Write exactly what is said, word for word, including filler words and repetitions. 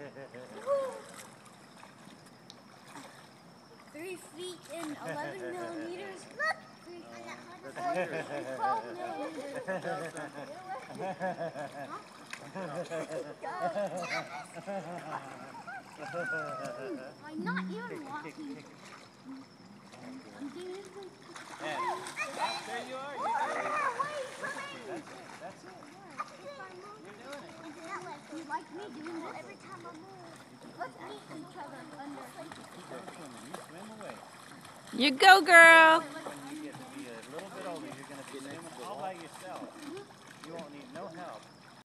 Three feet and eleven millimeters. Look! Three feet and twelve millimeters. I'm not even walking. I'm doing it. There you are. You're doing it. That's it. You're doing it. You like me doing this? Every time I move. Let's meet each other under. You swim away. You go, girl. When you get to be a little bit older, you're going to be swimming all by yourself. You won't need no help.